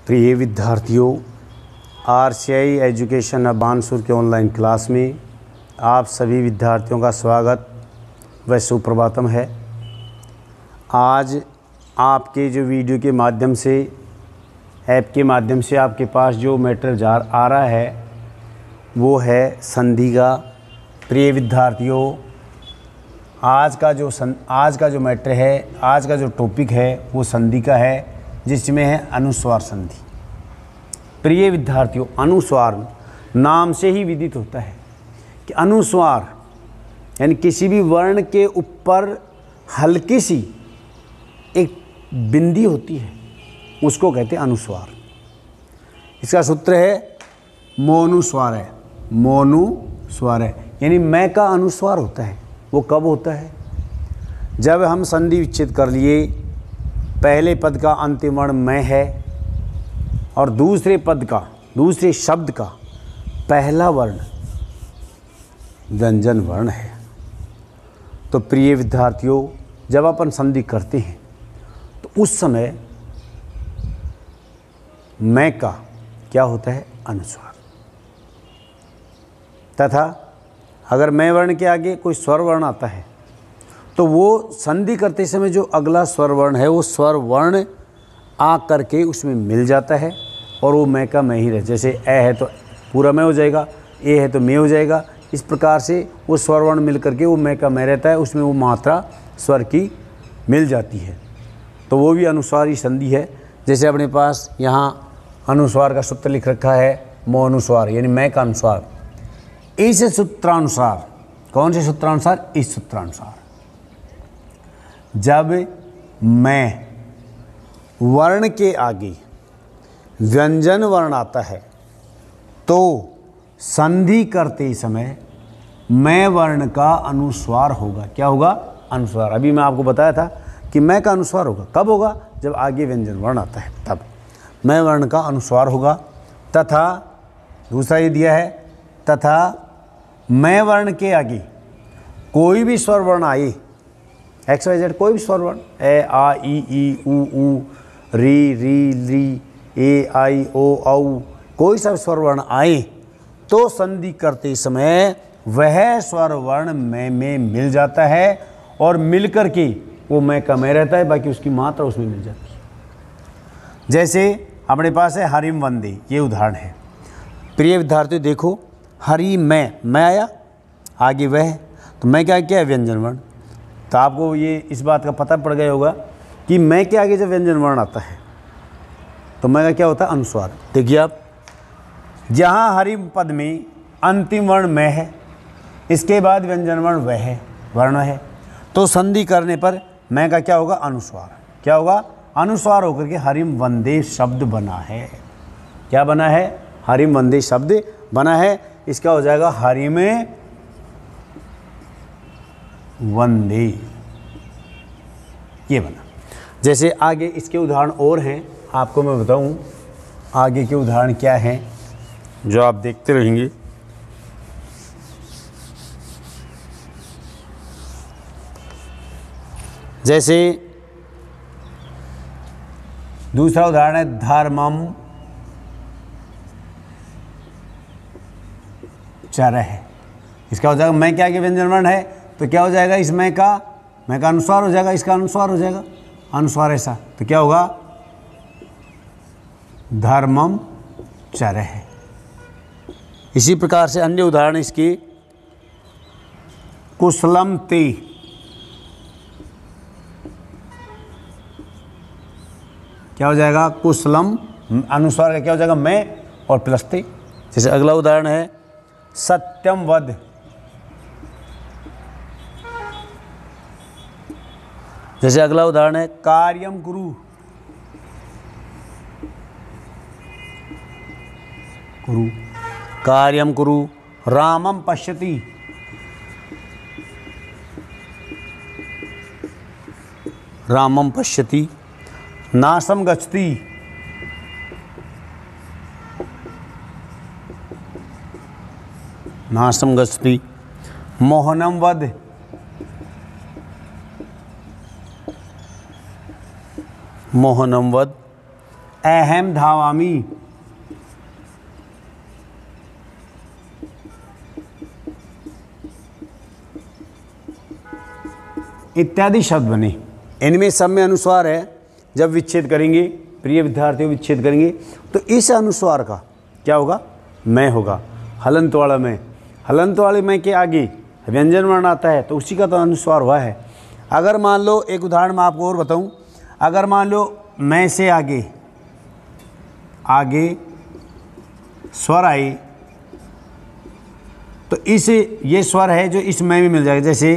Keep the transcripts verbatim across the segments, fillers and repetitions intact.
प्रिय विद्यार्थियों, R C आई education अब बानसूर के ऑनलाइन क्लास में आप सभी विद्यार्थियों का स्वागत व सुप्रभातम है। आज आपके जो वीडियो के माध्यम से ऐप के माध्यम से आपके पास जो मैटर जा आ रहा है वो है संधि का। प्रिय विद्यार्थियों, आज का जो सं आज का जो मैटर है, आज का जो टॉपिक है वो संधि का है, जिसमें है अनुस्वार संधि। प्रिय विद्यार्थियों, अनुस्वार नाम से ही विदित होता है कि अनुस्वार यानी किसी भी वर्ण के ऊपर हल्की सी एक बिंदी होती है, उसको कहते हैं अनुस्वार। इसका सूत्र है मोनुस्वार है, मोनुस्वार है यानी मैं का अनुस्वार होता है। वो कब होता है? जब हम संधि विच्छेद कर लिए, पहले पद का अंतिम वर्ण मैं है और दूसरे पद का, दूसरे शब्द का पहला वर्ण व्यंजन वर्ण है। तो प्रिय विद्यार्थियों, जब अपन संधि करते हैं तो उस समय मैं का क्या होता है? अनुस्वार। तथा अगर मैं वर्ण के आगे कोई स्वर वर्ण आता है तो वो संधि करते समय जो अगला स्वर वर्ण है वो स्वर वर्ण आ करके उसमें मिल जाता है और वो मैं का मैं ही रहे। जैसे ए है तो पूरा मैं हो जाएगा, ए है तो मैं हो जाएगा। इस प्रकार से वो स्वर वर्ण मिल करके वो मैं का मैं रहता है, उसमें वो मात्रा स्वर की मिल जाती है। तो वो भी अनुस्वारी संधि है। जैसे अपने पास यहाँ अनुस्वार का सूत्र लिख रखा है मोनुस्वार यानी मैं का अनुस्वार। इस सूत्रानुसार, कौन से सूत्रानुसार? इस सूत्रानुसार जब मैं वर्ण के आगे व्यंजन वर्ण आता है तो संधि करते समय मैं वर्ण का अनुस्वार होगा। क्या होगा? अनुस्वार। अभी मैं आपको बताया था कि मैं का अनुस्वार होगा। कब होगा? जब आगे व्यंजन वर्ण आता है, तब मैं वर्ण का अनुस्वार होगा। तथा दूसरा ये दिया है, तथा मैं वर्ण के आगे कोई भी स्वर वर्ण आए, एक्स वाई जेड कोई भी स्वर वर्ण, ए आ ई ई उ ऊ री री री ए आई ओ औ, कोई सा स्वर वर्ण आए तो संधि करते समय वह स्वर वर्ण मैं में मिल जाता है और मिल कर के वो मैं का मैं रहता है, बाकी उसकी मात्रा उसमें मिल जाती है। जैसे अपने पास है हरिम वंदे, ये उदाहरण है। प्रिय विद्यार्थियों देखो, हरि मैं, मैं आया आगे वह, तो मैं क्या क्या है? व्यंजन वर्ण। तो आपको ये इस बात का पता पड़ गया होगा कि मैं के आगे जब व्यंजन वर्ण आता है तो मैं का क्या होता है? अनुस्वार। देखिए आप, जहाँ हरि पद में अंतिम वर्ण मैं है, इसके बाद व्यंजन वर्ण वह है, वर्ण है, तो संधि करने पर मैं का क्या होगा? अनुस्वार। क्या होगा? अनुस्वार होकर के हरिम वंदे शब्द बना है। क्या बना है? हरिम वंदे शब्द बना है। इसका हो जाएगा हरिम वंदे, ये बना। जैसे आगे इसके उदाहरण और हैं, आपको मैं बताऊं आगे के उदाहरण क्या हैं जो आप देखते रहेंगे। जैसे दूसरा उदाहरण है धर्मम चरः। इसका हो जाएगा मैं के आगे व्यंजन वर्ण है तो क्या हो जाएगा? इस मैं का मैं का अनुस्वार हो जाएगा, इसका अनुस्वार हो जाएगा, अनुस्वार ऐसा, तो क्या होगा? धर्मम चरः। इसी प्रकार से अन्य उदाहरण इसके, कुशलम ते, क्या हो जाएगा? कुशलम, अनुस्वार का क्या हो जाएगा? मैं और प्लस ते। जैसे अगला उदाहरण है सत्यम वद, जैसे अगला उदाहरण है कार्यम कुरु, कुरु कार्यम कुरु, रामम पश्यति, रामम पश्यति, नाशम गच्छति, नाशम गच्छति, मोहनम वद, मोहनम वद, अहम धावामी, इत्यादि शब्द बने। इनमें सब में अनुस्वार है। जब विच्छेद करेंगे, प्रिय विद्यार्थियों, विच्छेद करेंगे तो इस अनुस्वार का क्या होगा? मैं होगा। हलंत वाला मैं, हलंत वाले मैं के आगे व्यंजन वर्ण आता है तो उसी का तो अनुस्वार हुआ है। अगर मान लो, एक उदाहरण मैं आपको और बताऊं, अगर मान लो मैं से आगे आगे स्वर आए तो इस ये स्वर है जो इस मैं में मिल जाएगा। जैसे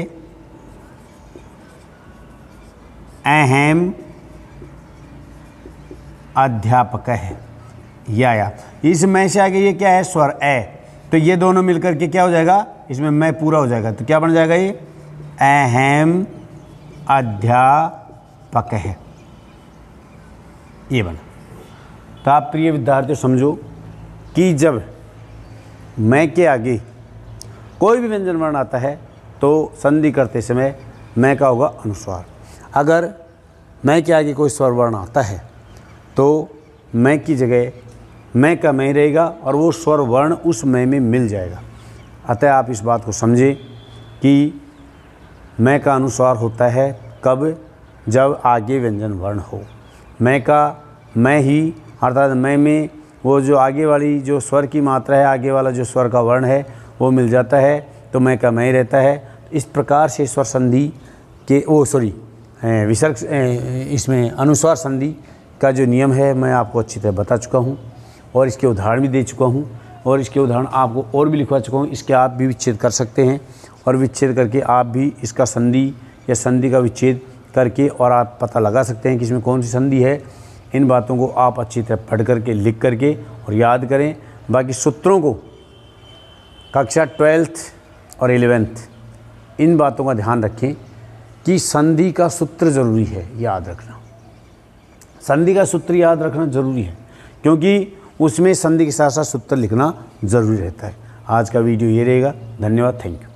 अहम अध्यापक है, या या इस मैं से आगे ये क्या है? स्वर ए। तो ये दोनों मिलकर के क्या हो जाएगा? इसमें मैं पूरा हो जाएगा। तो क्या बन जाएगा? ये अहम अध्यापक है, ये बना। तो आप प्रिय विद्यार्थियों समझो कि जब मैं के आगे कोई भी व्यंजन वर्ण आता है तो संधि करते समय मैं का होगा अनुस्वार। अगर मैं के आगे कोई स्वर वर्ण आता है तो मैं की जगह मैं का मैं रहेगा और वो स्वर वर्ण उस मैं में मिल जाएगा। अतः आप इस बात को समझें कि मैं का अनुस्वार होता है कब? जब आगे व्यंजन वर्ण हो। मैं का मैं ही अर्थात मैं में वो जो आगे वाली जो स्वर की मात्रा है, आगे वाला जो स्वर का वर्ण है वो मिल जाता है तो मैं का मैं रहता है। इस प्रकार से स्वर संधि के ओ सॉरी विसर्ग इसमें अनुस्वार संधि का जो नियम है मैं आपको अच्छी तरह बता चुका हूँ और इसके उदाहरण भी दे चुका हूँ और इसके उदाहरण आपको और भी लिखवा चुका हूँ। इसके आप भी विच्छेद कर सकते हैं और विच्छेद करके आप भी इसका संधि या संधि का विच्छेद करके और आप पता लगा सकते हैं कि इसमें कौन सी संधि है। इन बातों को आप अच्छी तरह पढ़ करके, लिख करके और याद करें। बाकी सूत्रों को कक्षा ट्वेल्थ और इलेवेंथ इन बातों का ध्यान रखें कि संधि का सूत्र ज़रूरी है, याद रखना। संधि का सूत्र याद रखना ज़रूरी है क्योंकि उसमें संधि के साथ साथ सूत्र लिखना ज़रूरी रहता है। आज का वीडियो ये रहेगा। धन्यवाद, थैंक यू।